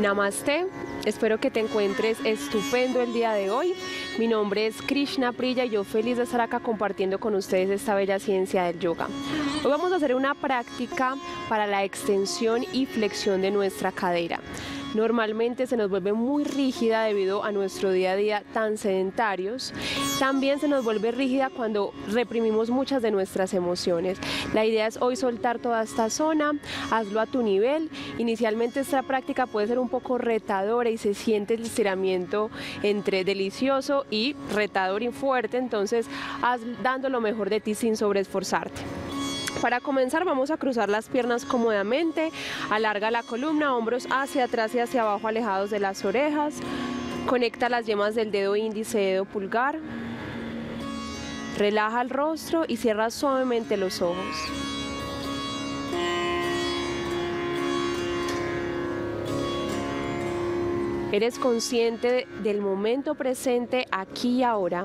Namaste, espero que te encuentres estupendo el día de hoy. Mi nombre es Krishna Priya y yo feliz de estar acá compartiendo con ustedes esta bella ciencia del yoga. Hoy vamos a hacer una práctica para la extensión y flexión de nuestra cadera. Normalmente se nos vuelve muy rígida debido a nuestro día a día tan sedentarios. También se nos vuelve rígida cuando reprimimos muchas de nuestras emociones. La idea es hoy soltar toda esta zona, hazlo a tu nivel. Inicialmente esta práctica puede ser un poco retadora y se siente el estiramiento entre delicioso y retador y fuerte, entonces haz dando lo mejor de ti sin sobreesforzarte. Para comenzar vamos a cruzar las piernas cómodamente, alarga la columna, hombros hacia atrás y hacia abajo alejados de las orejas, conecta las yemas del dedo índice y dedo pulgar, relaja el rostro y cierra suavemente los ojos. Eres consciente del momento presente aquí y ahora,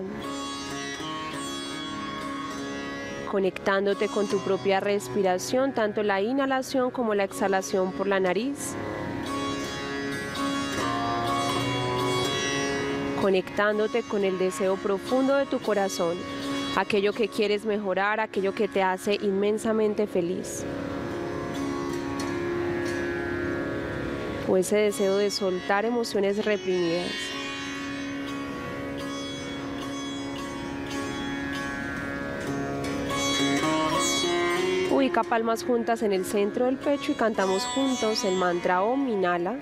conectándote con tu propia respiración, tanto la inhalación como la exhalación por la nariz. Conectándote con el deseo profundo de tu corazón, aquello que quieres mejorar, aquello que te hace inmensamente feliz. O ese deseo de soltar emociones reprimidas. Ubica palmas juntas en el centro del pecho y cantamos juntos el mantra Om. Inhala.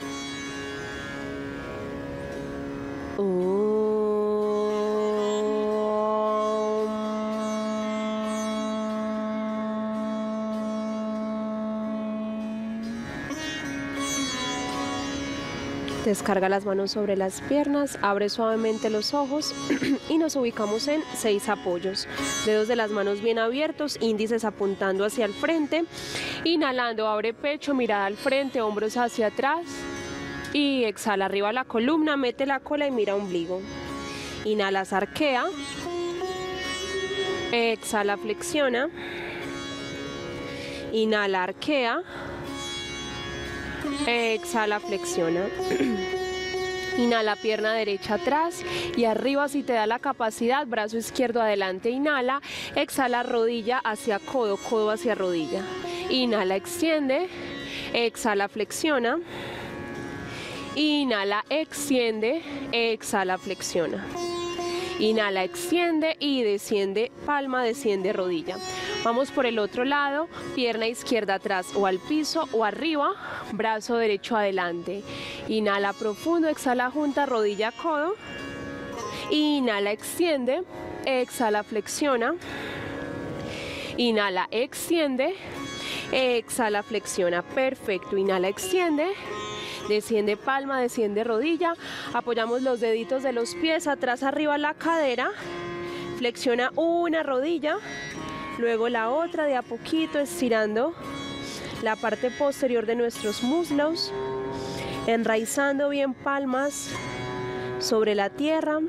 Descarga las manos sobre las piernas, abre suavemente los ojos y nos ubicamos en 6 apoyos. Dedos de las manos bien abiertos, índices apuntando hacia el frente. Inhalando, abre pecho, mirada al frente, hombros hacia atrás. Y exhala, arriba la columna, mete la cola y mira ombligo. Inhalas, arquea. Exhala, flexiona. Inhala, arquea. Exhala, flexiona. Inhala, pierna derecha atrás y arriba si te da la capacidad, brazo izquierdo adelante, inhala. Exhala, rodilla hacia codo, codo hacia rodilla. Inhala, extiende. Exhala, flexiona. Inhala, extiende. Exhala, flexiona. Inhala, extiende y desciende, palma, desciende, rodilla. Vamos por el otro lado, pierna izquierda atrás o al piso o arriba, brazo derecho adelante. Inhala profundo, exhala junta, rodilla, codo. Inhala, extiende, exhala, flexiona. Inhala, extiende, exhala, flexiona. Perfecto, inhala, extiende. Desciende palma, desciende rodilla, apoyamos los deditos de los pies atrás arriba la cadera, flexiona una rodilla, luego la otra de a poquito estirando la parte posterior de nuestros muslos, enraizando bien palmas sobre la tierra.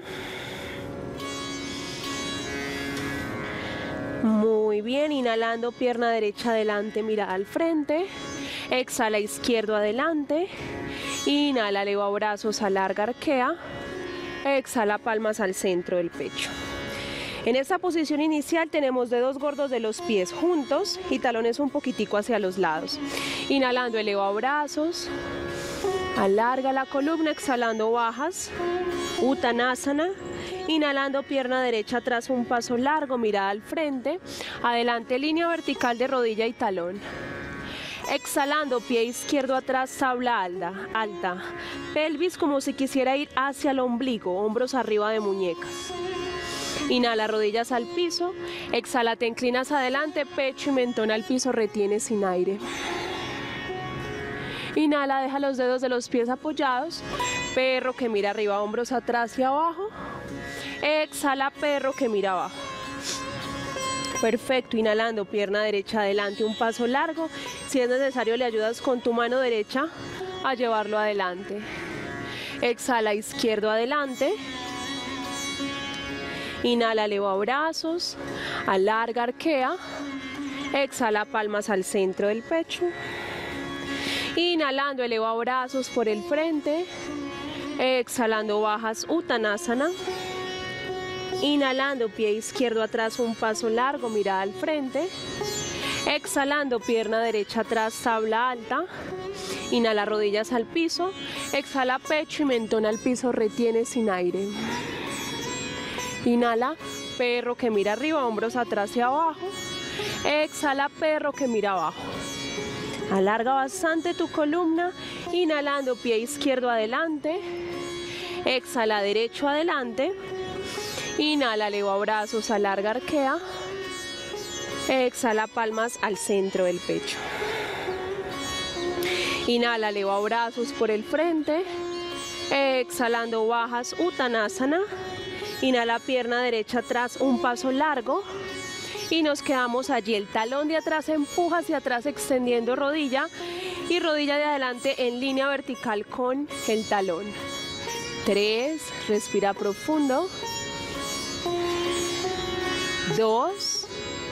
Muy bien, inhalando pierna derecha adelante, mirada al frente. Exhala izquierdo adelante. Inhala, eleva brazos, alarga, arquea. Exhala, palmas al centro del pecho. En esta posición inicial tenemos dedos gordos de los pies juntos y talones un poquitico hacia los lados. Inhalando, eleva brazos. Alarga la columna, exhalando bajas. Uttanasana. Inhalando, pierna derecha atrás, un paso largo, mirada al frente. Adelante, línea vertical de rodilla y talón. Exhalando, pie izquierdo atrás, tabla alta. Pelvis como si quisiera ir hacia el ombligo, hombros arriba de muñecas. Inhala, rodillas al piso. Exhala, te inclinas adelante, pecho y mentón al piso, retienes sin aire. Inhala, deja los dedos de los pies apoyados. Perro que mira arriba, hombros atrás y abajo. Exhala, perro que mira abajo. Perfecto, inhalando, pierna derecha adelante, un paso largo. Si es necesario, le ayudas con tu mano derecha a llevarlo adelante. Exhala, izquierdo adelante. Inhala, eleva brazos. Alarga, arquea. Exhala, palmas al centro del pecho. Inhalando, eleva brazos por el frente. Exhalando, bajas Uttanasana. Inhalando, pie izquierdo atrás, un paso largo, mirada al frente. Exhalando, pierna derecha atrás, tabla alta. Inhala, rodillas al piso. Exhala, pecho y mentón al piso, retiene sin aire. Inhala, perro que mira arriba, hombros atrás y abajo. Exhala, perro que mira abajo. Alarga bastante tu columna. Inhalando, pie izquierdo adelante. Exhala, derecho adelante. Inhala, eleva brazos, alarga, arquea. Exhala, palmas al centro del pecho. Inhala, eleva brazos por el frente. Exhalando, bajas Uttanasana. Inhala, pierna derecha atrás, un paso largo. Y nos quedamos allí. El talón de atrás empuja hacia atrás, extendiendo rodilla. Y rodilla de adelante en línea vertical con el talón. 3, respira profundo. 2,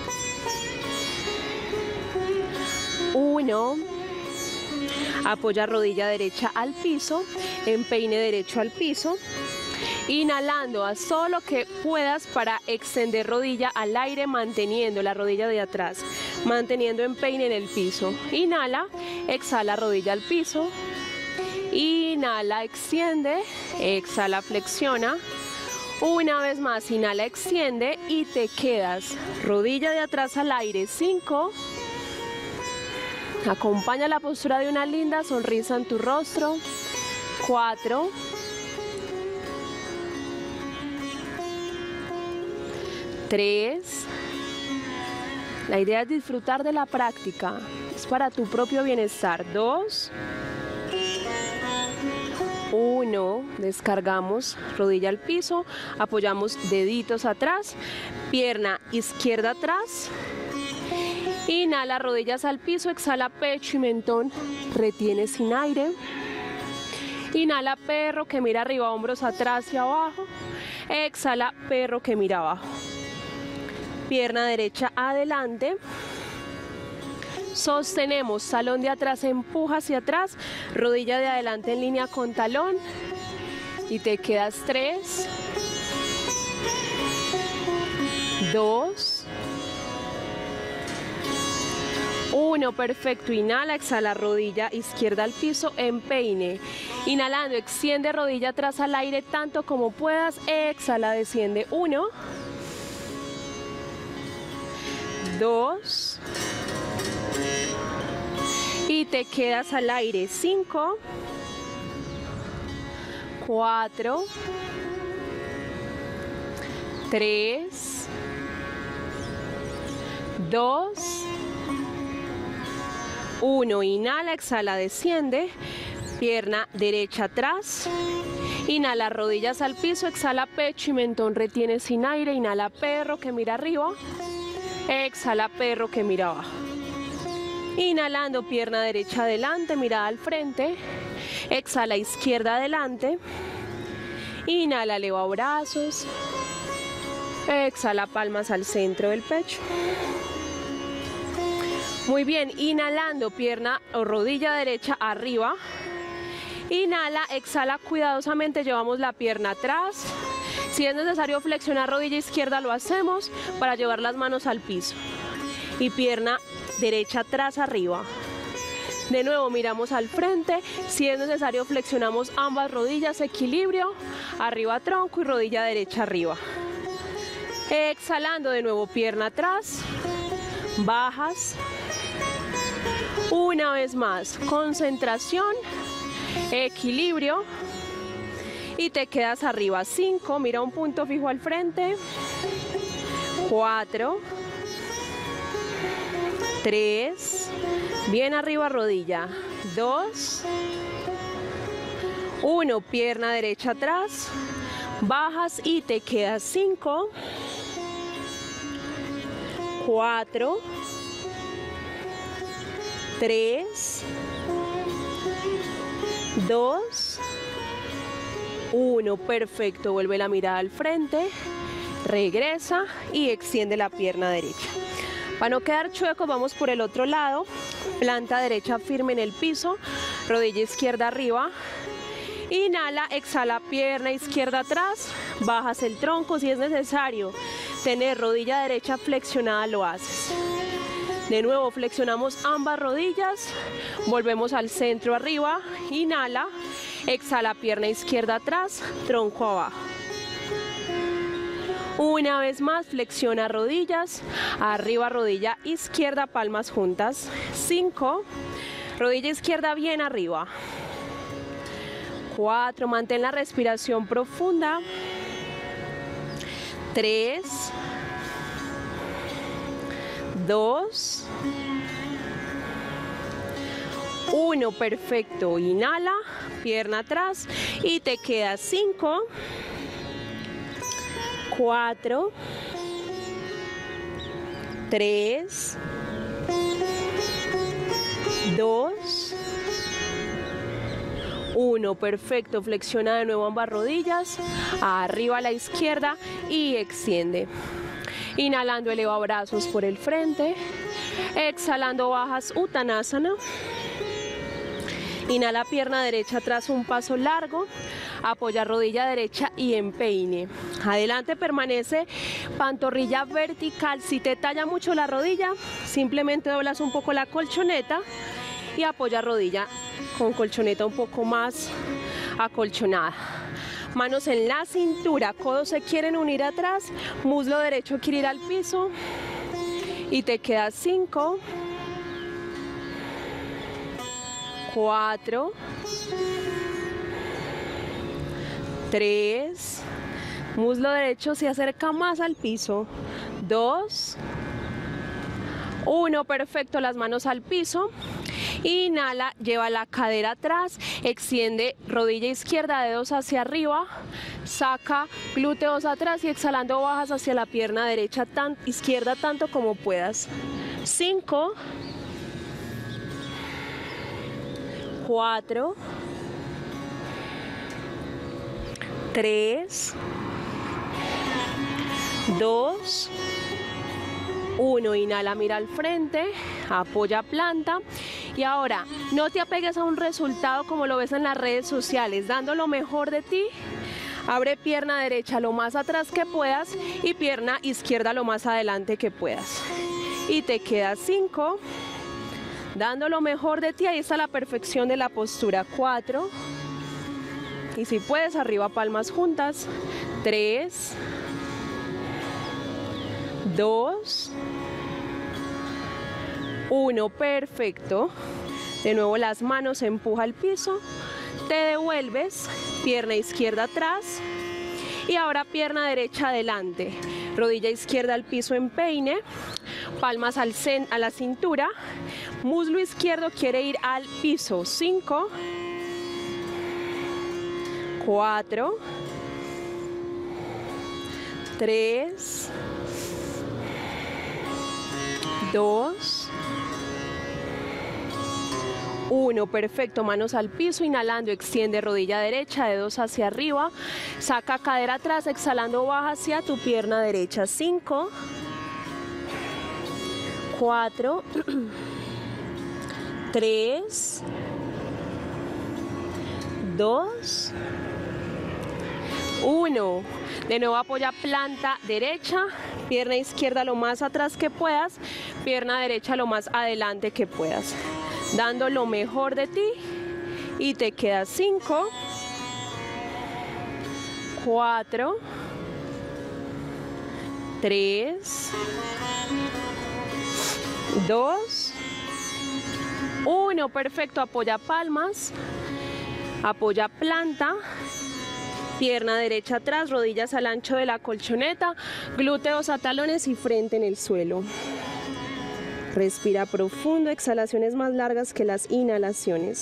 1. Apoya rodilla derecha al piso, empeine derecho al piso. Inhalando, haz todo lo que puedas para extender rodilla al aire, manteniendo la rodilla de atrás, manteniendo empeine en el piso. Inhala, exhala, rodilla al piso. Inhala, extiende, exhala, flexiona. Una vez más, inhala, extiende y te quedas. Rodilla de atrás al aire, 5. Acompaña la postura de una linda sonrisa en tu rostro. 4. 3. La idea es disfrutar de la práctica. Es para tu propio bienestar. 2. 1. Descargamos, rodilla al piso, apoyamos deditos atrás, pierna izquierda atrás. Inhala, rodillas al piso, exhala, pecho y mentón, retiene sin aire. Inhala, perro que mira arriba, hombros atrás y abajo. Exhala, perro que mira abajo. Pierna derecha adelante. Sostenemos, talón de atrás empuja hacia atrás, rodilla de adelante en línea con talón. Y te quedas 3, 2, 1, perfecto. Inhala, exhala, rodilla izquierda al piso, empeine. Inhalando, extiende rodilla atrás al aire tanto como puedas. Exhala, desciende. 1, 2. Y te quedas al aire. 5, 4, 3, 2, 1. Inhala, exhala, desciende. Pierna derecha atrás. Inhala, rodillas al piso, exhala, pecho y mentón, retiene sin aire. Inhala, perro que mira arriba. Exhala, perro que mira abajo. Inhalando, pierna derecha adelante, mirada al frente. Exhala, izquierda adelante. Inhala, eleva brazos. Exhala, palmas al centro del pecho. Muy bien, inhalando, pierna o rodilla derecha arriba. Inhala, exhala, cuidadosamente llevamos la pierna atrás. Si es necesario flexionar rodilla izquierda, lo hacemos para llevar las manos al piso. Y pierna derecha atrás arriba. De nuevo miramos al frente. Si es necesario flexionamos ambas rodillas, equilibrio. Arriba tronco y rodilla derecha arriba. Exhalando de nuevo, pierna atrás. Bajas. Una vez más, concentración, equilibrio. Y te quedas arriba. 5, mira un punto fijo al frente. 4, 3, bien arriba rodilla. 2, 1, pierna derecha atrás. Bajas y te quedas. 5, 4, 3, 2, 1, perfecto. Vuelve la mirada al frente, regresa y extiende la pierna derecha. Para no quedar chuecos, vamos por el otro lado. Planta derecha firme en el piso, rodilla izquierda arriba. Inhala, exhala, pierna izquierda atrás, bajas el tronco. Si es necesario tener rodilla derecha flexionada, lo haces. De nuevo flexionamos ambas rodillas, volvemos al centro arriba, inhala, exhala, pierna izquierda atrás, tronco abajo. Una vez más, flexiona rodillas, arriba rodilla izquierda, palmas juntas. 5, rodilla izquierda bien arriba. 4, mantén la respiración profunda. 3, 2, 1, perfecto. Inhala, pierna atrás y te quedas 5, 4, 3, 2, 1, perfecto. Flexiona de nuevo ambas rodillas, arriba a la izquierda y extiende. Inhalando, eleva brazos por el frente. Exhalando, bajas Uttanasana. Inhala, pierna derecha atrás, un paso largo. Apoya rodilla derecha y empeine. Adelante permanece pantorrilla vertical. Si te talla mucho la rodilla, simplemente doblas un poco la colchoneta y apoya rodilla con colchoneta un poco más acolchonada. Manos en la cintura, codos se quieren unir atrás, muslo derecho quiere ir al piso y te quedas 5, 4, 3, muslo derecho se acerca más al piso, 2, 1, perfecto, las manos al piso. Inhala, lleva la cadera atrás, extiende rodilla izquierda, dedos hacia arriba, saca glúteos atrás y exhalando bajas hacia la pierna derecha, izquierda tanto como puedas. 5, 4, 3, 2, 1, inhala, mira al frente, apoya planta y ahora no te apegues a un resultado como lo ves en las redes sociales, dando lo mejor de ti. Abre pierna derecha lo más atrás que puedas y pierna izquierda lo más adelante que puedas. Y te quedas 5, dando lo mejor de ti, ahí está la perfección de la postura. 4, y si puedes arriba palmas juntas. 3, 2, 1, perfecto. De nuevo las manos, empuja al piso, te devuelves, pierna izquierda atrás y ahora pierna derecha adelante, rodilla izquierda al piso, empeine, palmas a la cintura, muslo izquierdo quiere ir al piso. 5, 4, 3, 2, 1, perfecto, manos al piso, inhalando, extiende rodilla derecha, dedos hacia arriba, saca cadera atrás, exhalando baja hacia tu pierna derecha. 5, 4, 3, 2, 1. De nuevo apoya planta derecha, pierna izquierda lo más atrás que puedas, pierna derecha lo más adelante que puedas, dando lo mejor de ti y te quedas 5, 4, 3, 2, 1, perfecto, apoya palmas, apoya planta, pierna derecha atrás, rodillas al ancho de la colchoneta, glúteos a talones y frente en el suelo. Respira profundo, exhalaciones más largas que las inhalaciones.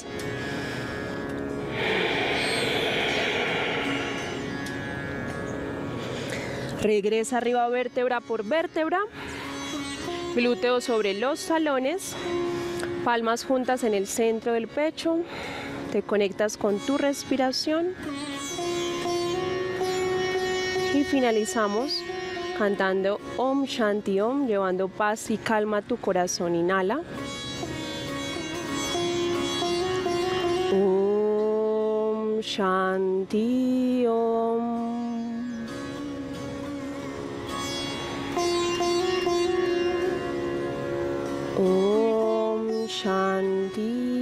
Regresa arriba vértebra por vértebra, glúteos sobre los talones, palmas juntas en el centro del pecho, te conectas con tu respiración y finalizamos cantando Om Shanti Om, llevando paz y calma a tu corazón. Inhala. Om Shanti Om. Om Shanti